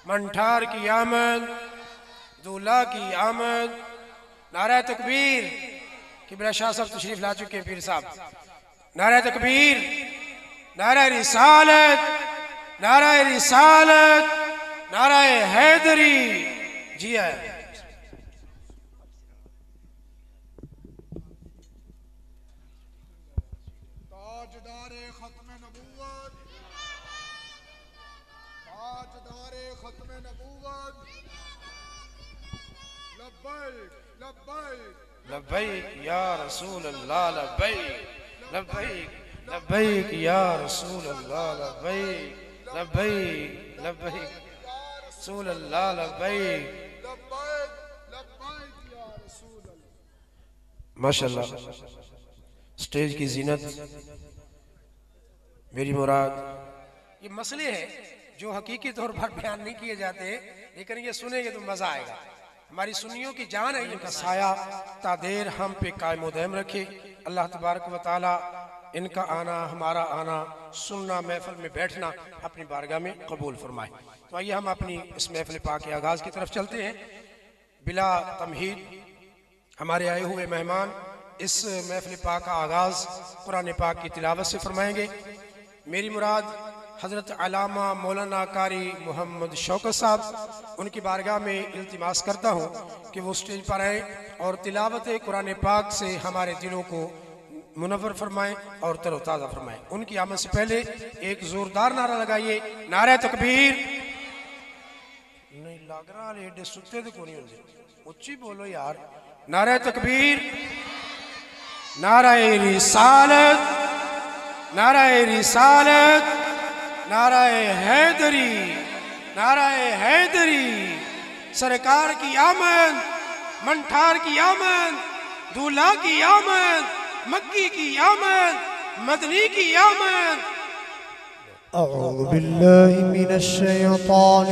منٹھار کی آمد، دولہ کی آمد، نعرہ تکبیر۔ کبرا شاہ صاحب تشریف لا چکے ہیں، پیر صاحب۔ نعرہ تکبیر، نعرہ رسالت، نعرہ رسالت، نعرہ حیدری۔ جی ہے تاجدار ختم نبوت، تاجدار ختم نبوت، لبیک لبیک لبیک یا رسول اللہ، لبیک لبیک لبیک یا رسول اللہ، لبیک لبیک لبیک رسول اللہ، لبیک۔ لبیک لبیک یا رسول اللہ۔ ماشاءاللہ، سٹیج کی زینت میری مراد، یہ مسئلے ہیں جو حقیقی طور پر بیان نہیں کیے جاتے، لیکن یہ سنیں گے تو مزہ آئے گا۔ ہماری سنیوں کی جان ہے، ان کا سایہ تا دیر ہم پہ قائم و دائم رکھے۔ اللہ تبارک و تعالی ان کا آنا، ہمارا آنا، سننا، محفل میں بیٹھنا اپنی بارگاہ میں قبول فرمائے۔ تو آئیے ہم اپنی اس محفل پاک کے آغاز کی طرف چلتے ہیں۔ بلا تمہید ہمارے آئے ہوئے مہمان اس محفل پاک کا آغاز قرآن پاک کی تلاوت سے فرمائیں گے۔ میری مراد حضرت علامہ مولانا قاری محمد شوکت صاحب، ان کی بارگاہ میں التماس کرتا ہوں کہ وہ سٹیج پر آئیں اور تلاوت قرآن پاک سے ہمارے دلوں کو منور فرمائیں اور تر و تازہ فرمائیں۔ ان کی آمد سے پہلے ایک زوردار نعرہ لگائیے، نعرہ تکبیر۔ نہیں لگ رہا لیڈے ستے دے کو نہیں ہوندے، اچھی بولو یار۔ نعرہ تکبیر، نعرہ رسالت، نعرہ رسالت، نعرہ حیدری، نعرہ حیدری۔ سرکار کی آمد، منٹھار کی آمد، دولہ کی آمد، مکی کی آمد، مدنی کی آمد۔ أعوذ بالله من الشيطان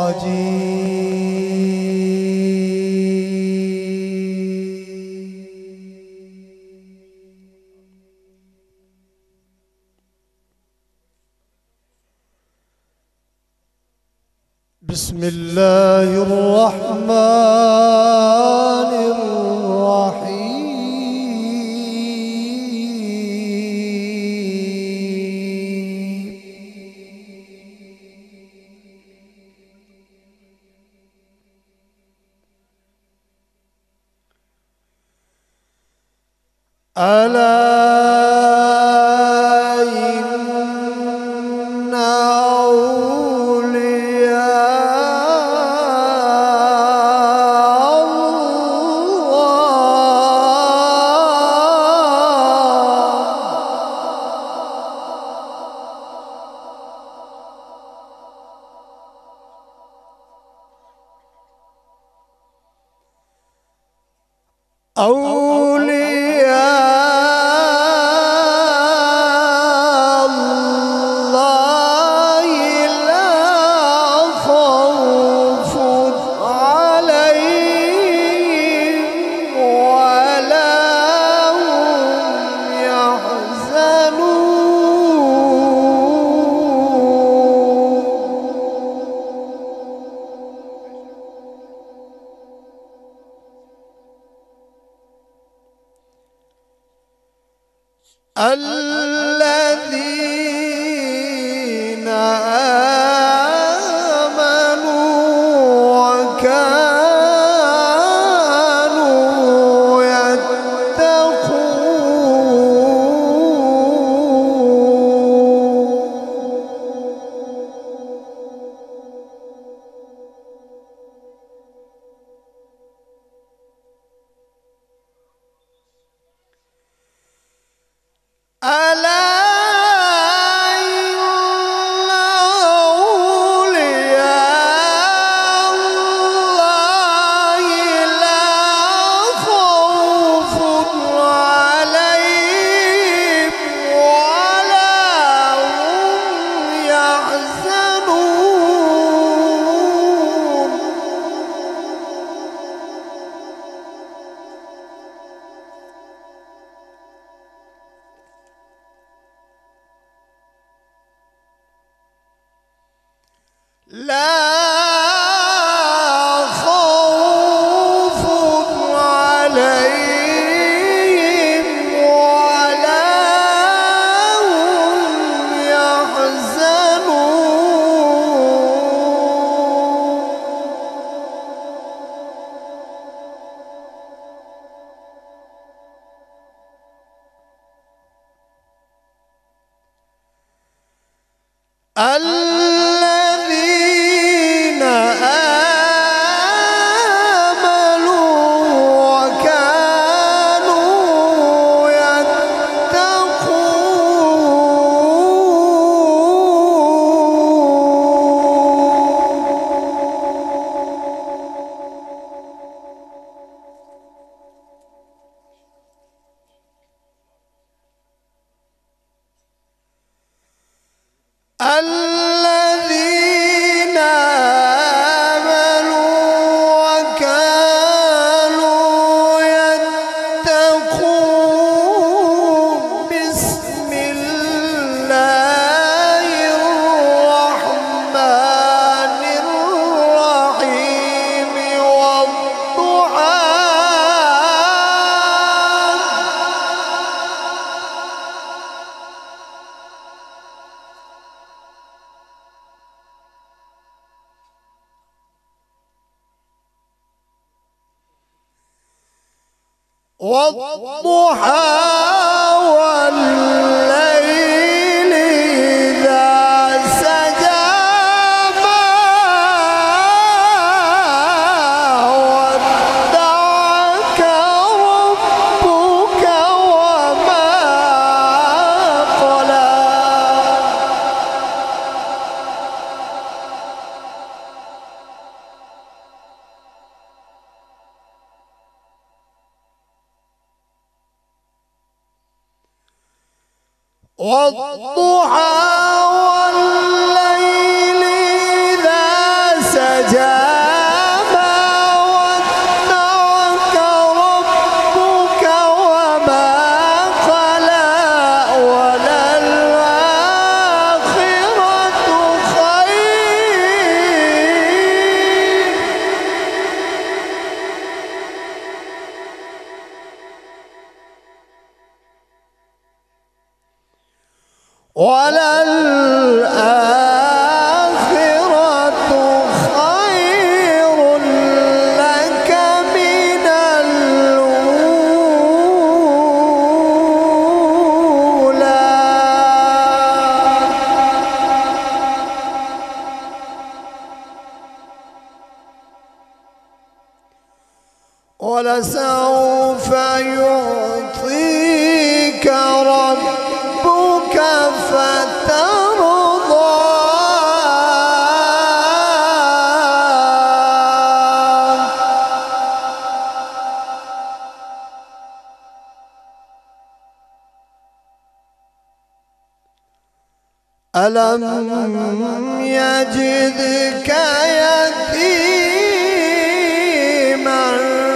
الرجيم. بسم الله الرحمن الرحيم. ألا إن أولياء الله لا خوف عليهم ولا هم يحزنون. الذين آمنوا وكانوا يتقون. ألا الذين آمنوا وكانوا الذين آمنوا وكانوا يتقون بسم الله الرحمن الرحيم والضحى والضحى والليل إذا سجى ما ودعك ربك وما قلى والضحى والليل إذا سجى ما ودعك ربك وما قلى وللآخرة خير وللآخرة خير لك من الأولى ولسوف يعطيك ربك فترضى ألم يجدك يتيما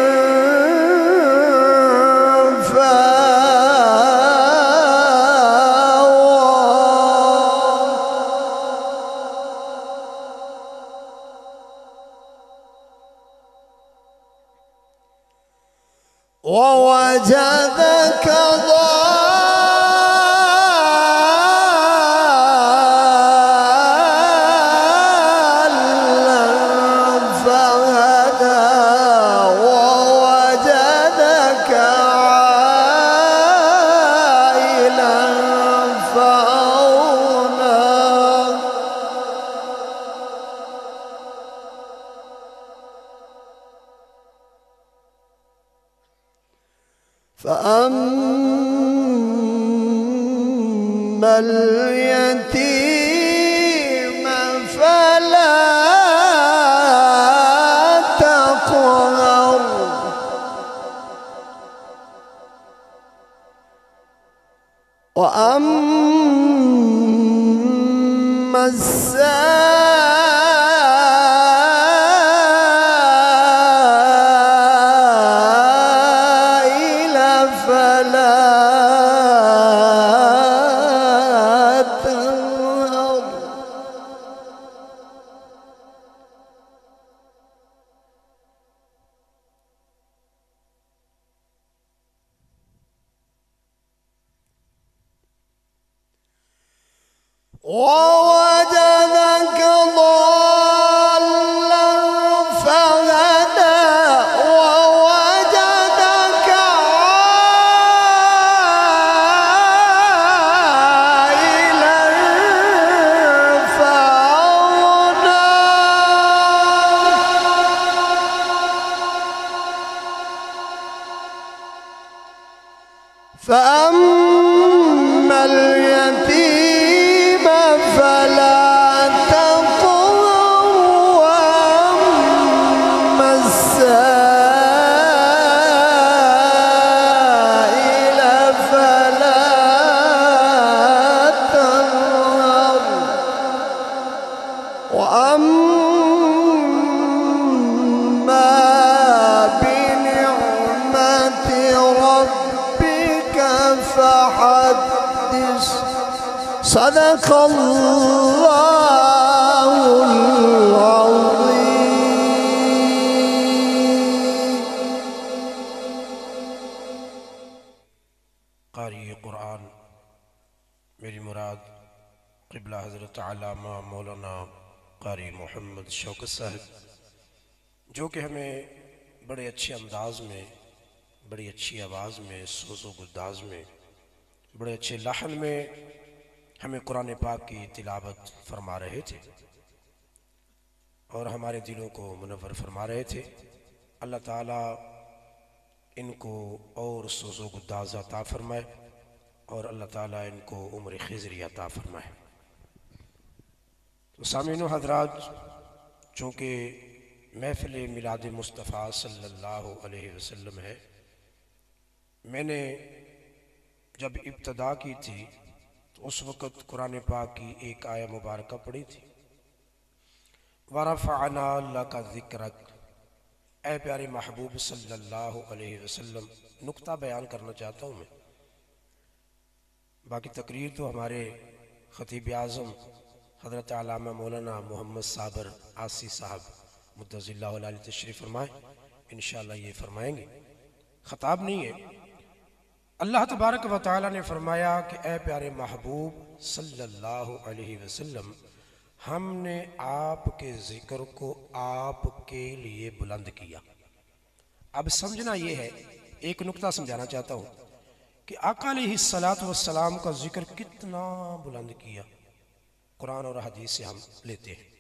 ووجدك ضالا فهدى ووجدك عائلا فأغنى فأما اليتيم فلا تقهر وأما السائل فلا تنهر ووجدك ضالا فهدى ووجدك عائلا صدق الله العظيم. قاری قرآن میری مراد قبلہ حضرت علامہ مولانا قاری محمد شوکت صاحب، جو کہ ہمیں بڑے اچھے انداز میں، بڑی اچھی آواز میں، سوز و گداز میں، بڑے اچھے لحن میں ہمیں قرآن پاک کی تلاوت فرما رہے تھے اور ہمارے دلوں کو منور فرما رہے تھے۔ اللہ تعالیٰ ان کو اور سوز و گداز عطا فرمائے اور اللہ تعالیٰ ان کو عمر خضری عطا فرمائے۔ تو سامعین و حضرات، چونکہ محفل میلاد مصطفیٰ صلی اللہ علیہ وسلم ہے، میں نے جب ابتدا کی تھی تو اس وقت قرآن پاک کی ایک آیہ مبارکہ پڑھی تھی، وَرَفَعْنَا لَكَ ذِكْرَكَ۔ اے پیارے محبوب صلی اللہ علیہ وسلم، نقطہ بیان کرنا چاہتا ہوں میں، باقی تقریر تو ہمارے خطیب اعظم حضرت علامہ مولانا محمد صابر آسی صاحب مدظ اللہ علیہ تشریف فرمائیں، انشاءاللہ یہ فرمائیں گے، خطاب نہیں ہے۔ اللہ تبارک و تعالیٰ نے فرمایا کہ اے پیارے محبوب صلی اللہ علیہ وسلم، ہم نے آپ کے ذکر کو آپ کے لیے بلند کیا۔ اب سمجھنا یہ ہے، ایک نقطہ سمجھانا چاہتا ہوں کہ آقا علیہ السلام کا ذکر کتنا بلند کیا، قرآن اور حدیث سے ہم لیتے ہیں۔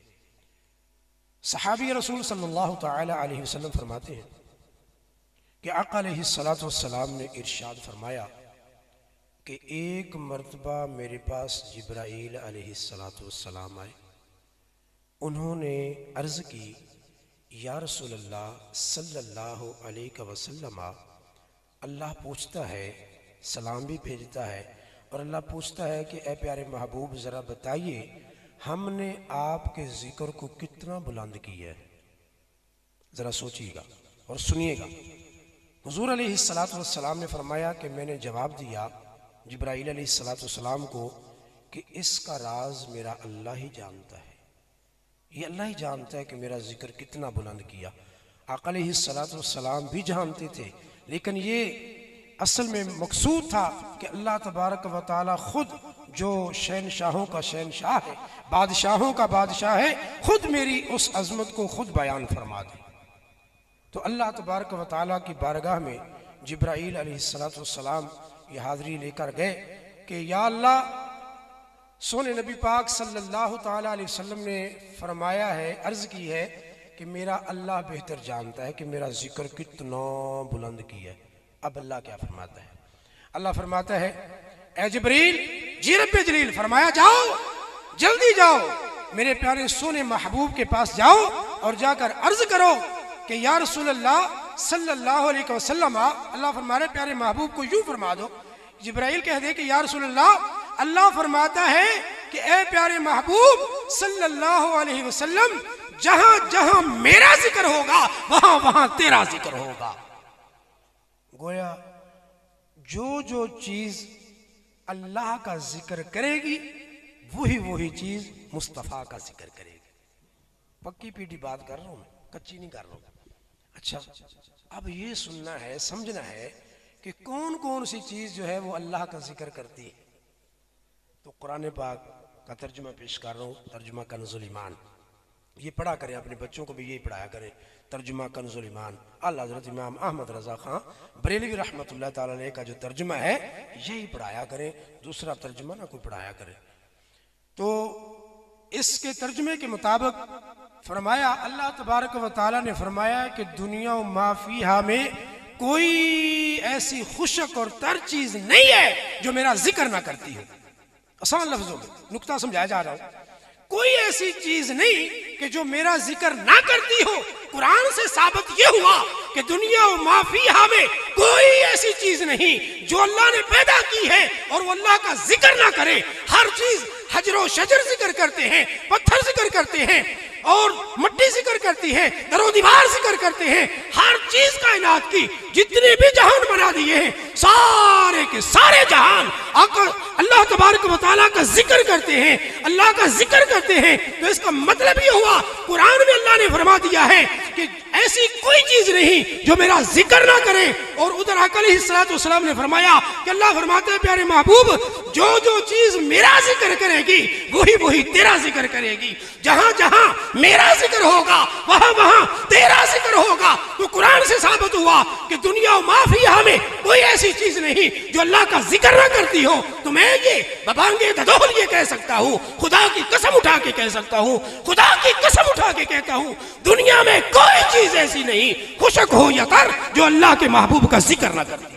صحابی رسول صلی اللہ تعالی علیہ وسلم فرماتے ہیں کہ آقا علیہ السلام نے ارشاد فرمایا کہ ایک مرتبہ میرے پاس جبرائیل علیہ السلام آئے، انہوں نے عرض کی یا رسول اللہ صلی اللہ علیہ وسلم، اللہ پوچھتا ہے، سلام بھی بھیجتا ہے اور اللہ پوچھتا ہے کہ اے پیارے محبوب ذرا بتائیے ہم نے آپ کے ذکر کو کتنا بلند کیا ہے۔ ذرا سوچیے گا اور سنیے گا۔ حضور علیہ السلام نے فرمایا کہ میں نے جواب دیا جبرائیل علیہ السلام کو کہ اس کا راز میرا اللہ ہی جانتا ہے، یہ اللہ ہی جانتا ہے کہ میرا ذکر کتنا بلند کیا۔ آقا علیہ السلام بھی جانتے تھے، لیکن یہ اصل میں مقصود تھا کہ اللہ تبارک و تعالی خود جو شہنشاہوں کا شہنشاہ ہے، بادشاہوں کا بادشاہ ہے، خود میری اس عظمت کو خود بیان فرما دے۔ تو اللہ تبارک و تعالی کی بارگاہ میں جبرائیل علیہ السلام یہ حاضری لے کر گئے کہ یا اللہ، سونے نبی پاک صلی اللہ تعالی علیہ وسلم نے فرمایا ہے، عرض کی ہے کہ میرا اللہ بہتر جانتا ہے کہ میرا ذکر کتنا بلند کیا ہے۔ اب اللہ کیا فرماتا ہے؟ اللہ فرماتا ہے اے جبریل، جی رب جلیل، فرمایا جاؤ، جلدی جاؤ، میرے پیارے سونے محبوب کے پاس جاؤ اور جا کر عرض کرو کہ یا رسول اللہ صلی اللہ علیہ وسلم، اللہ فرمانے پیارے محبوب کو یوں فرما دو، جبرائیل کہہ دے کہ یا رسول اللہ فرماتا ہے کہ اے پیارے محبوب صلی اللہ علیہ وسلم، جہاں جہاں میرا ذکر ہوگا وہاں وہاں تیرا ذکر ہوگا۔ گویا جو چیز اللہ کا ذکر کرے گی وہی چیز مصطفیٰ کا ذکر کرے گی۔ پکی پیٹی بات کر رہا ہوں میں، کچی نہیں کر رہا ہوں۔ اچھا، اب یہ سننا ہے، سمجھنا ہے کہ کون سی چیز جو ہے وہ اللہ کا ذکر کرتی ہے۔ تو قرآن پاک کا ترجمہ پیش کر رہا ہوں، ترجمہ کنز الایمان، یہ پڑھا کریں، اپنے بچوں کو بھی یہی پڑھایا کریں، ترجمہ کنز الایمان۔ اللہ حضرت امام احمد رضا خان بریلوی رحمۃ اللہ تعالی علیہ کا جو ترجمہ ہے یہی پڑھایا کریں، دوسرا ترجمہ نہ کوئی پڑھایا کرے۔ تو اس کے ترجمے کے مطابق فرمایا، اللہ تبارک و تعالی نے فرمایا کہ دنیا و ما فیہا میں کوئی ایسی خشک اور تر چیز نہیں ہے جو میرا ذکر نہ کرتی ہو۔ آسان لفظوں میں نقطہ سمجھایا جا رہا ہوں، کوئی ایسی چیز نہیں کہ جو میرا ذکر نہ کرتی ہو۔ قرآن سے ثابت یہ ہوا کہ دنیا و ما فیہا میں کوئی ایسی چیز نہیں جو اللہ نے پیدا کی ہے اور وہ اللہ کا ذکر نہ کرے۔ ہر چیز، حجر و شجر ذکر کرتے ہیں، پتھر ذکر کرتے ہیں اور مٹی ذکر کرتی ہے، در و دیوار ذکر کرتے ہیں، ہر چیز کائنات کی جتنے بھی جہان بنا دیے ہیں سارے کے سارے جہان اللہ تبارک و تعالیٰ کا ذکر کرتے ہیں، اللہ کا ذکر کرتے ہیں۔ تو اس کا مطلب یہ ہوا قرآن میں اللہ نے فرما دیا ہے کہ ایسی کوئی چیز نہیں جو میرا ذکر نہ کرے۔ اور ادھر آقا علیہ السلام نے فرمایا کہ اللہ فرماتے ہیں پیارے محبوب جو چیز میرا ذکر کرے گی وہی تیرا ذکر کرے گی، جہاں جہاں میرا ذکر ہوگا وہاں تیرا ذکر ہوگا۔ تو قرآن سے ثابت ہوا کہ دنیا و ما فیہا میں کوئی ایسی چیز نہیں جو اللہ کا ذکر نہ کرتی ہو۔ تو میں یہ ببانگے ددول یہ کہہ سکتا ہوں، خدا کی قسم اٹھا کے کہہ سکتا ہوں، خدا کی قسم اٹھا کے کہتا ہوں، دنیا میں کوئی چیز ایسی نہیں خشک ہو یا تر جو اللہ کے محبوب کا ذکر نہ کرتی ہو۔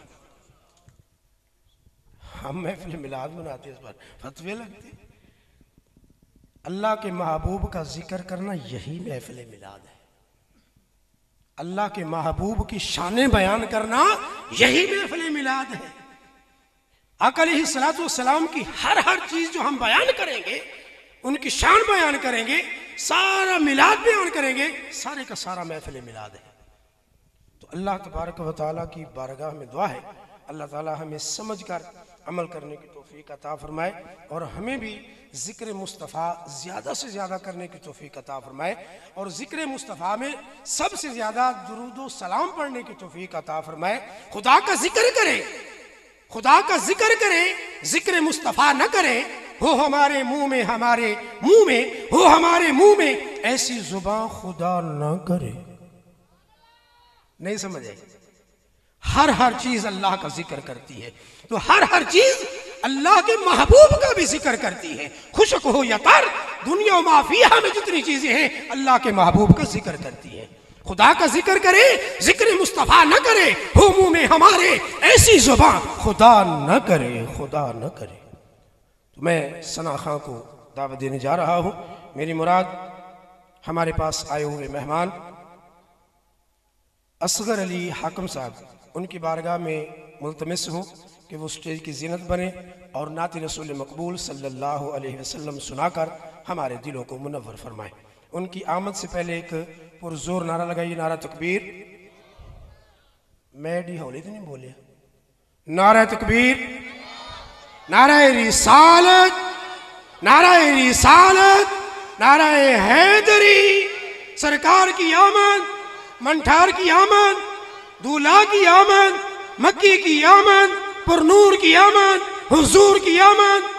ہم محفل میلاد مناتے اس پر فتوے لگتے، اللہ کے محبوب کا ذکر کرنا یہی محفل میلاد ہے، اللہ کے محبوب کی شانیں بیان کرنا یہی محفل میلاد ہے۔ آقا علیہ السلام کی ہر چیز جو ہم بیان کریں گے، ان کی شان بیان کریں گے، سارا میلاد بیان کریں گے، سارے کا سارا محفل میلاد ہے۔ تو اللہ تبارک و تعالیٰ کی بارگاہ میں دعا ہے اللہ تعالیٰ ہمیں سمجھ کر عمل کرنے کی توفیق عطا فرمائے، اور ہمیں بھی ذکر مصطفیٰ زیادہ سے زیادہ کرنے کی توفیق عطا فرمائے، اور ذکر مصطفیٰ میں سب سے زیادہ درود و سلام پڑھنے کی توفیق عطا فرمائے۔ خدا کا ذکر کریں، خدا کا ذکر کریں، ذکر مصطفیٰ نہ کریں، ہو ہمارے منہ میں ہو ہمارے منہ میں ایسی زبان خدا نہ کرے۔ نہیں سمجھے؟ ہر چیز اللہ کا ذکر کرتی ہے، تو ہر چیز اللہ کے محبوب کا بھی ذکر کرتی ہے، خشک ہو یا تر، دنیا و ما فیہا میں جتنی چیزیں ہیں اللہ کے محبوب کا ذکر کرتی ہے۔ خدا کا ذکر کرے، ذکر مصطفیٰ نہ کرے، ہو منہ میں ہمارے ایسی زبان خدا نہ کرے، خدا نہ کرے۔ تو میں ثنا خان کو دعوت دینے جا رہا ہوں۔ میری مراد ہمارے پاس آئے ہوئے مہمان اصغر علی حاکم صاحب، ان کی بارگاہ میں ملتمس ہوں کہ وہ سٹیج کی زینت بنے اور نعت رسول مقبول صلی اللہ علیہ وسلم سنا کر ہمارے دلوں کو منور فرمائے۔ ان کی آمد سے پہلے ایک پرزور نعرہ لگائیے، نعرہ تکبیر۔ میں ڈی ہولی تو نہیں بولیا، نعرہ تکبیر، نعرہ رسالت، نعرہ رسالت، نعرہ حیدری۔ سرکار کی آمد، منٹھار کی آمد، دولہ کی آمد، مکی کی آمد، پرنور کی آمد، حضور کی آمد۔